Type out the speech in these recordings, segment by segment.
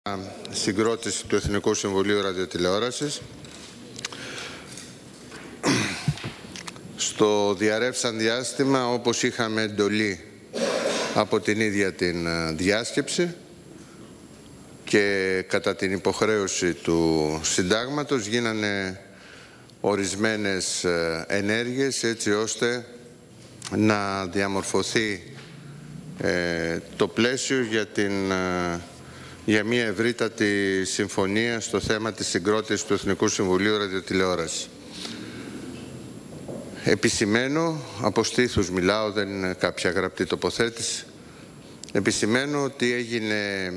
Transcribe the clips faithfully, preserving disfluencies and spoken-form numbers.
Συγκρότηση του Εθνικού Συμβουλίου Ραδιοτηλεόρασης. Στο διαρρεύσαν διάστημα, όπως είχαμε εντολή από την ίδια την διάσκεψη και κατά την υποχρέωση του συντάγματος, γίνανε ορισμένες ενέργειες έτσι ώστε να διαμορφωθεί ε, το πλαίσιο για την για μια ευρύτατη συμφωνία στο θέμα της συγκρότησης του Εθνικού Συμβουλίου Ραδιοτηλεόρασης. Επισημαίνω, από στήθους μιλάω, δεν είναι κάποια γραπτή τοποθέτηση, επισημαίνω ότι έγινε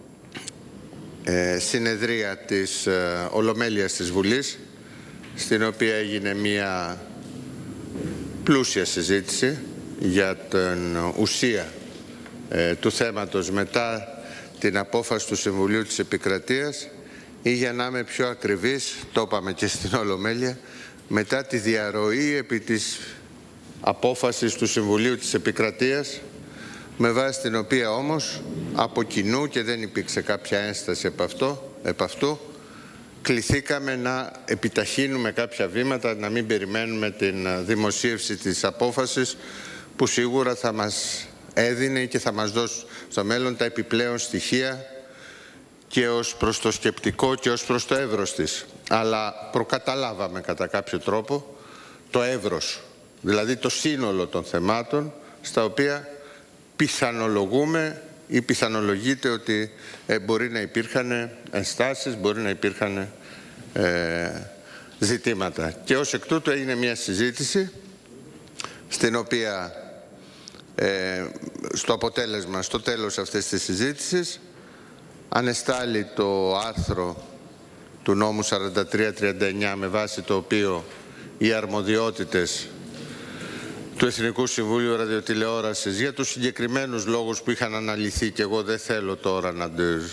ε, συνεδρία της ε, Ολομέλειας της Βουλής, στην οποία έγινε μια πλούσια συζήτηση για την ουσία ε, του θέματος μετά την απόφαση του Συμβουλίου της Επικρατείας, ή για να είμαι πιο ακριβής, το είπαμε και στην Ολομέλεια, μετά τη διαρροή επί της απόφασης του Συμβουλίου της Επικρατείας, με βάση την οποία όμως από κοινού, και δεν υπήρξε κάποια ένσταση επ' αυτό, επ' αυτού, κληθήκαμε να επιταχύνουμε κάποια βήματα, να μην περιμένουμε την δημοσίευση της απόφασης, που σίγουρα θα μας έδινε και θα μας δώσει στο μέλλον τα επιπλέον στοιχεία και ως προς το σκεπτικό και ως προς το εύρος της. Αλλά προκαταλάβαμε κατά κάποιο τρόπο το εύρος, δηλαδή το σύνολο των θεμάτων στα οποία πιθανολογούμε ή πιθανολογείται ότι ε, μπορεί να υπήρχαν ενστάσεις, μπορεί να υπήρχαν ε, ζητήματα. Και ως εκ τούτου έγινε μια συζήτηση στην οποία Ε, στο αποτέλεσμα, στο τέλος αυτής της συζήτησης, ανεστάλλει το άρθρο του νόμου σαράντα τρία τριάντα εννιά, με βάση το οποίο οι αρμοδιότητες του Εθνικού Συμβουλίου Ραδιοτηλεόρασης, για τους συγκεκριμένους λόγους που είχαν αναλυθεί, και εγώ δεν θέλω τώρα να,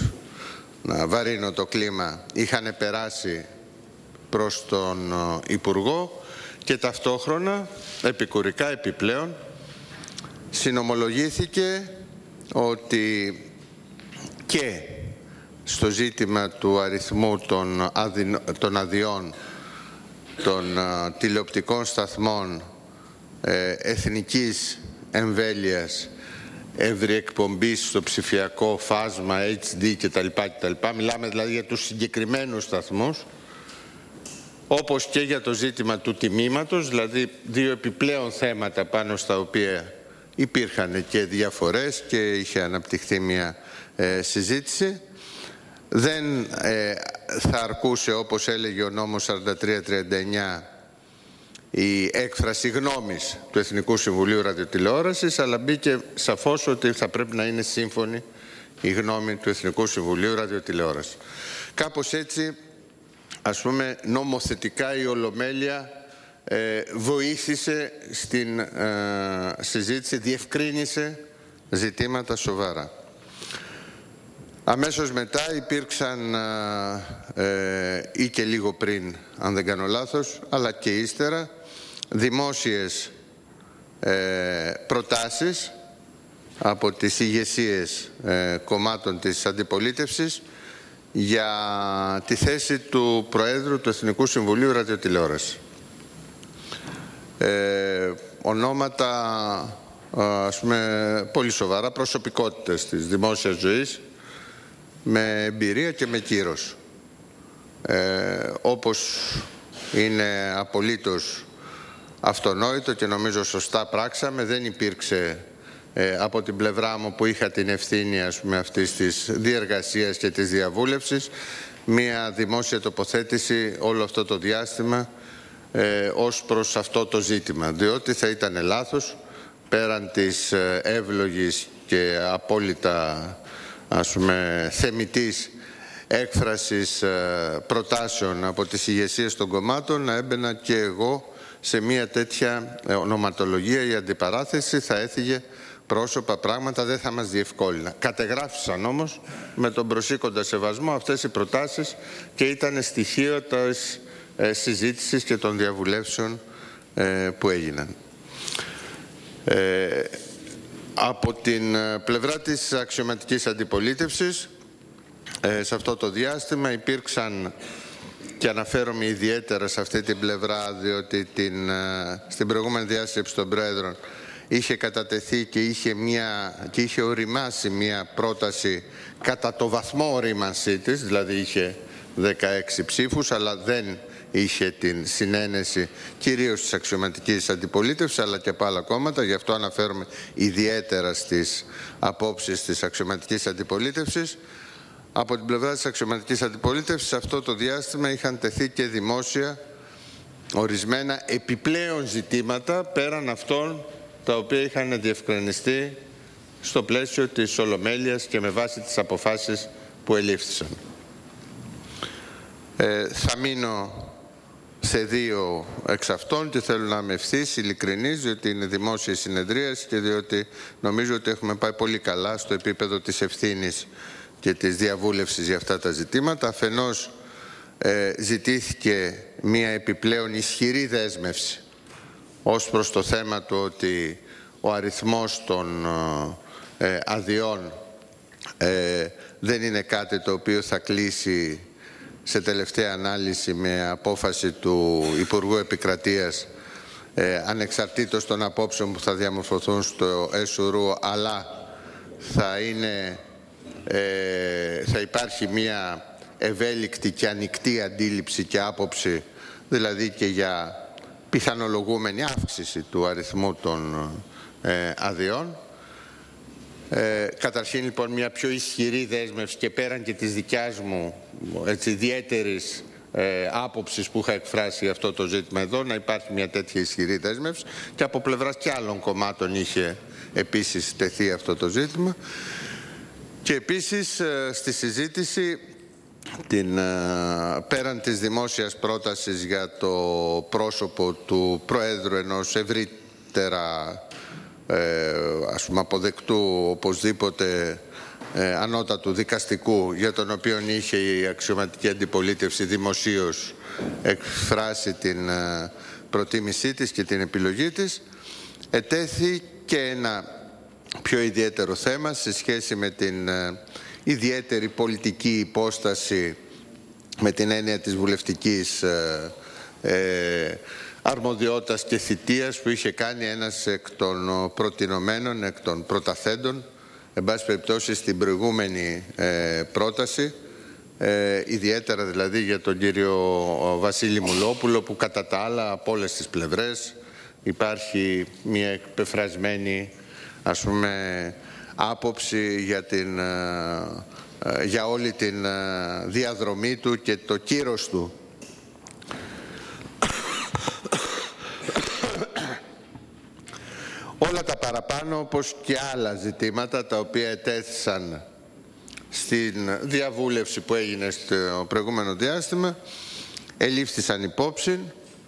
να βαρύνω το κλίμα, είχαν περάσει προς τον Υπουργό, και ταυτόχρονα επικουρικά επιπλέον συνομολογήθηκε ότι και στο ζήτημα του αριθμού των, αδει... των αδειών των uh, τηλεοπτικών σταθμών ε, εθνικής εμβέλειας, ευρυεκπομπής στο ψηφιακό φάσμα, έιτς ντι κτλ. κτλ. Μιλάμε δηλαδή για τους συγκεκριμένους σταθμούς, όπως και για το ζήτημα του τιμήματος, δηλαδή δύο επιπλέον θέματα πάνω στα οποία υπήρχαν και διαφορές και είχε αναπτυχθεί μια ε, συζήτηση. Δεν ε, θα αρκούσε, όπως έλεγε ο νόμος σαράντα τρία τριάντα εννιά, η έκφραση γνώμης του Εθνικού Συμβουλίου Ραδιοτηλεόρασης, αλλά μπήκε σαφώς ότι θα πρέπει να είναι σύμφωνη η γνώμη του Εθνικού Συμβουλίου Ραδιοτηλεόρασης. Κάπως έτσι, ας πούμε, νομοθετικά η Ολομέλεια Ε, βοήθησε στην ε, συζήτηση, διευκρίνησε ζητήματα σοβαρά. Αμέσως μετά υπήρξαν ε, ή και λίγο πριν, αν δεν κάνω λάθος, αλλά και ύστερα, δημόσιες ε, προτάσεις από τις ηγεσίες ε, κομμάτων της αντιπολίτευσης για τη θέση του Προέδρου του Εθνικού Συμβουλίου Ραδιοτηλεόρασης. Ε, ονόματα, ας πούμε, πολύ σοβαρά, προσωπικότητες της δημόσιας ζωής, με εμπειρία και με κύρος. Ε, όπως είναι απολύτως αυτονόητο και νομίζω σωστά πράξαμε, δεν υπήρξε ε, από την πλευρά μου, που είχα την ευθύνη, ας πούμε, αυτής της διεργασίας και της διαβούλευσης, μία δημόσια τοποθέτηση όλο αυτό το διάστημα Ε, ως προς αυτό το ζήτημα, διότι θα ήταν λάθος, πέραν της ε, εύλογης και απόλυτα, ας πούμε, θεμιτής έκφρασης ε, προτάσεων από τις ηγεσίες των κομμάτων, να έμπαινα και εγώ σε μια τέτοια ε, ονοματολογία. Η αντιπαράθεση θα έφυγε πρόσωπα, πράγματα, δεν θα μας διευκόλυνα. Κατεγράφησαν όμως με τον προσήκοντα σεβασμό αυτές οι προτάσεις και ήταν στοιχείο της Ε, συζήτησης και των διαβουλεύσεων ε, που έγιναν. Ε, από την πλευρά της αξιωματικής αντιπολίτευσης ε, σε αυτό το διάστημα. Υπήρξαν, και αναφέρομαι ιδιαίτερα σε αυτή την πλευρά, διότι την, ε, στην προηγούμενη διάσκεψη των Πρόεδρων είχε κατατεθεί και είχε, μια, και είχε οριμάσει μια πρόταση κατά το βαθμό ορίμανσή της, δηλαδή είχε δεκαέξι ψήφους, αλλά δεν είχε την συνένεση κυρίως της αξιωματικής αντιπολίτευσης, αλλά και από άλλα κόμματα. Γι' αυτό αναφέρομαι ιδιαίτερα στις απόψεις της αξιωματικής αντιπολίτευσης. Από την πλευρά της αξιωματικής αντιπολίτευσης, σε αυτό το διάστημα είχαν τεθεί και δημόσια ορισμένα επιπλέον ζητήματα πέραν αυτών τα οποία είχαν διευκρινιστεί στο πλαίσιο της Ολομέλειας και με βάση τις αποφάσεις που ελήφθησαν. Ε, θα μείνω σε δύο εξ αυτών και θέλω να είμαι ευθύς, ειλικρινής, διότι είναι δημόσια συνεδρίαση και διότι νομίζω ότι έχουμε πάει πολύ καλά στο επίπεδο της ευθύνης και της διαβούλευσης για αυτά τα ζητήματα. Αφενός ε, ζητήθηκε μία επιπλέον ισχυρή δέσμευση ως προς το θέμα του ότι ο αριθμός των ε, αδειών ε, δεν είναι κάτι το οποίο θα κλείσει σε τελευταία ανάλυση με απόφαση του Υπουργού Επικρατείας ε, ανεξαρτήτως των απόψεων που θα διαμορφωθούν στο ΕΣΟΡΟΥ, αλλά θα, είναι, ε, θα υπάρχει μια ευέλικτη και ανοιχτή αντίληψη και άποψη, δηλαδή και για πιθανολογούμενη αύξηση του αριθμού των ε, αδειών. Ε, καταρχήν λοιπόν μια πιο ισχυρή δέσμευση και πέραν και της δικιάς μου έτσι, ιδιαίτερης ε, άποψης που είχα εκφράσει για αυτό το ζήτημα εδώ, να υπάρχει μια τέτοια ισχυρή δέσμευση, και από πλευράς και άλλων κομμάτων είχε επίσης τεθεί αυτό το ζήτημα. Και επίσης ε, στη συζήτηση την, ε, πέραν της δημόσιας πρότασης για το πρόσωπο του Προέδρου ενός ευρύτερα Ε, ας πούμε αποδεκτού οπωσδήποτε ε, ανώτατου δικαστικού, για τον οποίο είχε η αξιωματική αντιπολίτευση δημοσίως εκφράσει την ε, προτίμησή της και την επιλογή της, ετέθη και ένα πιο ιδιαίτερο θέμα σε σχέση με την ε, ιδιαίτερη πολιτική υπόσταση, με την έννοια της βουλευτικής ε, ε, αρμοδιότητας και θητείας που είχε κάνει ένας εκ των προτινομένων, εκ των πρωταθέντων, εν πάση περιπτώσει στην προηγούμενη ε, πρόταση, ε, ιδιαίτερα δηλαδή για τον κύριο Βασίλη Μουλόπουλο, που κατά τα άλλα από όλες τις πλευρές υπάρχει μια εκπεφρασμένη, ας πούμε, άποψη για, την, ε, για όλη την ε, διαδρομή του και το κύρος του. Όλα τα παραπάνω, όπως και άλλα ζητήματα τα οποία ετέθησαν στην διαβούλευση που έγινε στο προηγούμενο διάστημα, ελήφθησαν υπόψη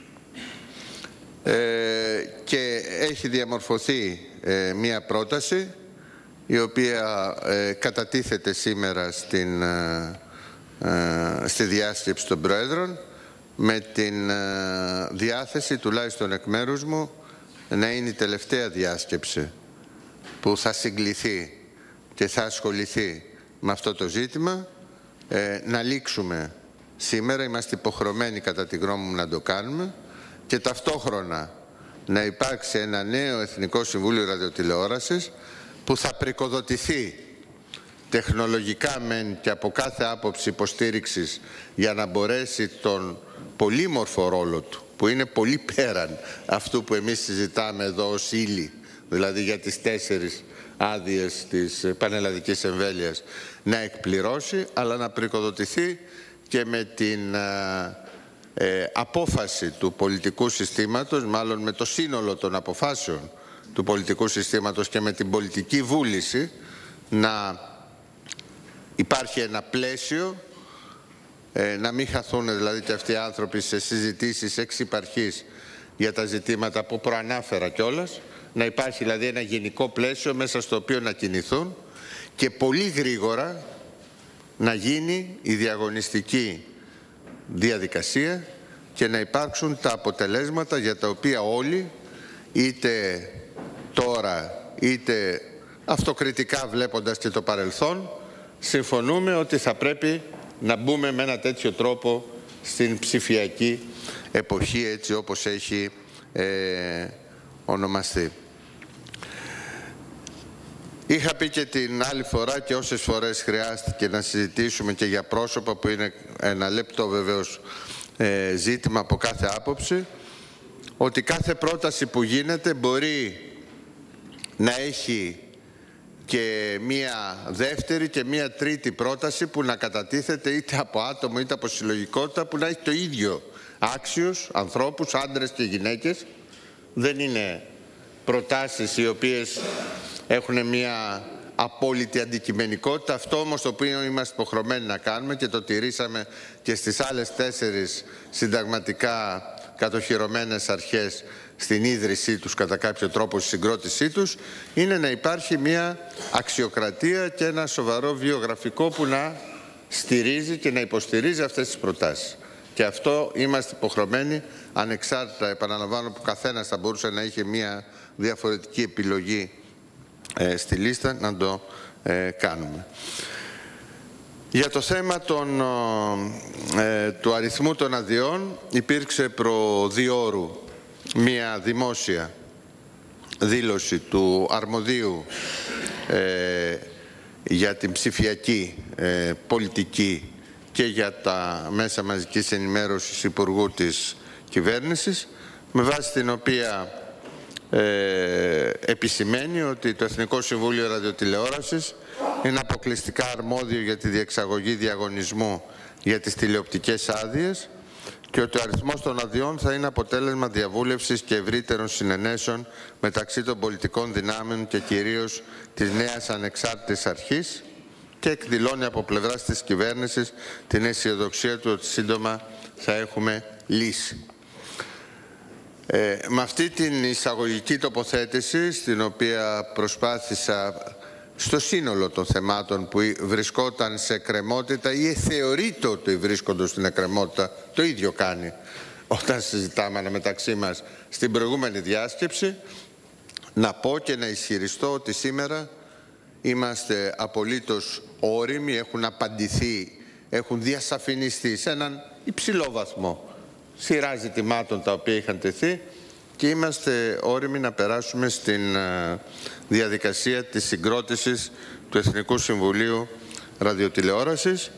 ε, και έχει διαμορφωθεί ε, μία πρόταση η οποία ε, κατατίθεται σήμερα στην, ε, ε, στη διάσκεψη των Προέδρων, με την ε, διάθεση, τουλάχιστον εκ μέρους μου, να είναι η τελευταία διάσκεψη που θα συγκληθεί και θα ασχοληθεί με αυτό το ζήτημα. Ε, να λήξουμε σήμερα, είμαστε υποχρεωμένοι κατά τη γνώμη μου να το κάνουμε, και ταυτόχρονα να υπάρξει ένα νέο Εθνικό Συμβούλιο Ραδιοτηλεόρασης που θα πρικοδοτηθεί τεχνολογικά μεν και από κάθε άποψη υποστήριξης για να μπορέσει τον πολύμορφο ρόλο του, που είναι πολύ πέραν αυτού που εμείς συζητάμε εδώ ως ύλη, δηλαδή για τις τέσσερις άδειες της πανελλαδικής εμβέλειας, να εκπληρώσει, αλλά να πρικοδοτηθεί και με την ε, απόφαση του πολιτικού συστήματος, μάλλον με το σύνολο των αποφάσεων του πολιτικού συστήματος και με την πολιτική βούληση, να υπάρχει ένα πλαίσιο, να μην χαθούν δηλαδή και αυτοί οι άνθρωποι σε συζητήσεις εξ υπαρχής για τα ζητήματα που προανάφερα κιόλας, να υπάρχει δηλαδή ένα γενικό πλαίσιο μέσα στο οποίο να κινηθούν και πολύ γρήγορα να γίνει η διαγωνιστική διαδικασία και να υπάρξουν τα αποτελέσματα για τα οποία όλοι, είτε τώρα είτε αυτοκριτικά βλέποντας και το παρελθόν, συμφωνούμε ότι θα πρέπει να μπούμε με ένα τέτοιο τρόπο στην ψηφιακή εποχή, έτσι όπως έχει ε, ονομαστεί. Είχα πει και την άλλη φορά και όσες φορές χρειάστηκε να συζητήσουμε και για πρόσωπα, που είναι ένα λεπτό βεβαίως ε, ζήτημα από κάθε άποψη, ότι κάθε πρόταση που γίνεται μπορεί να έχει και μία δεύτερη και μία τρίτη πρόταση που να κατατίθεται είτε από άτομο είτε από συλλογικότητα, που να έχει το ίδιο άξιους ανθρώπους, άντρες και γυναίκες. Δεν είναι προτάσεις οι οποίες έχουν μία απόλυτη αντικειμενικότητα. Αυτό όμως το οποίο είμαστε υποχρεωμένοι να κάνουμε και το τηρήσαμε και στις άλλες τέσσερις συνταγματικά κατοχυρωμένες αρχές στην ίδρυσή τους, κατά κάποιο τρόπο στη συγκρότησή τους, είναι να υπάρχει μια αξιοκρατία και ένα σοβαρό βιογραφικό που να στηρίζει και να υποστηρίζει αυτές τις προτάσεις. Και αυτό είμαστε υποχρεωμένοι, ανεξάρτητα, επαναλαμβάνω, που καθένας θα μπορούσε να είχε μια διαφορετική επιλογή ε, στη λίστα, να το ε, κάνουμε. Για το θέμα των, ε, του αριθμού των αδειών υπήρξε προ διώρου μία δημόσια δήλωση του αρμοδίου ε, για την ψηφιακή ε, πολιτική και για τα μέσα μαζικής ενημέρωσης Υπουργού της Κυβέρνησης, με βάση την οποία ε, επισημαίνει ότι το Εθνικό Συμβούλιο Ραδιοτηλεόρασης είναι αποκλειστικά αρμόδιο για τη διεξαγωγή διαγωνισμού για τις τηλεοπτικές άδειες και ότι ο αριθμός των αδειών θα είναι αποτέλεσμα διαβούλευσης και ευρύτερων συνενέσεων μεταξύ των πολιτικών δυνάμεων και κυρίως της νέας ανεξάρτητης αρχής, και εκδηλώνει από πλευράς της κυβέρνησης την αισιοδοξία του ότι σύντομα θα έχουμε λύση. Ε, με αυτή την εισαγωγική τοποθέτηση, στην οποία προσπάθησα στο σύνολο των θεμάτων που βρισκόταν σε εκκρεμότητα ή θεωρείται ότι βρίσκονται στην εκκρεμότητα, το ίδιο κάνει όταν συζητάμε μεταξύ μας στην προηγούμενη διάσκεψη, να πω και να ισχυριστώ ότι σήμερα είμαστε απολύτως όριμοι, έχουν απαντηθεί, έχουν διασαφινιστεί σε έναν υψηλό βαθμό σειρά ζητημάτων τα οποία είχαν τεθεί, και είμαστε όριμοι να περάσουμε στην διαδικασία της συγκρότησης του Εθνικού Συμβουλίου Ραδιοτηλεόρασης.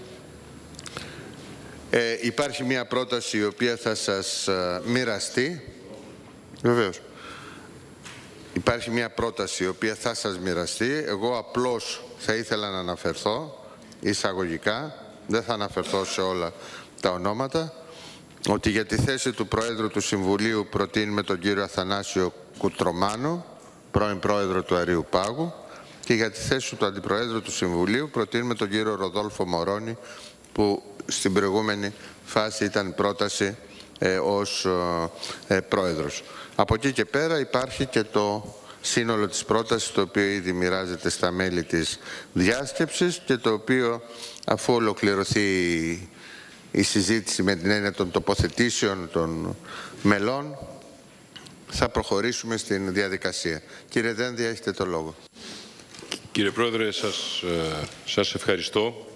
Ε, υπάρχει μια πρόταση η οποία θα σας μοιραστεί. Βεβαίως. Υπάρχει μια πρόταση η οποία θα σας μοιραστεί. Εγώ απλώς θα ήθελα να αναφερθώ εισαγωγικά, δεν θα αναφερθώ σε όλα τα ονόματα, ότι για τη θέση του Προέδρου του Συμβουλίου προτείνουμε τον κύριο Αθανάσιο Κουτρομάνο, πρώην Πρόεδρο του Αριού Πάγου, και για τη θέση του Αντιπροέδρου του Συμβουλίου προτείνουμε τον κύριο Ροδόλφο Μωρώνη, που στην προηγούμενη φάση ήταν πρόταση ε, ως ε, Πρόεδρος. Από εκεί και πέρα υπάρχει και το σύνολο της πρότασης, το οποίο ήδη μοιράζεται στα μέλη της διάσκεψης και το οποίο, αφού ολοκληρωθεί η συζήτηση με την έννοια των τοποθετήσεων των μελών, θα προχωρήσουμε στην διαδικασία. Κύριε Δένδια, έχετε το λόγο. Κύριε Πρόεδρε, σας, σας ευχαριστώ.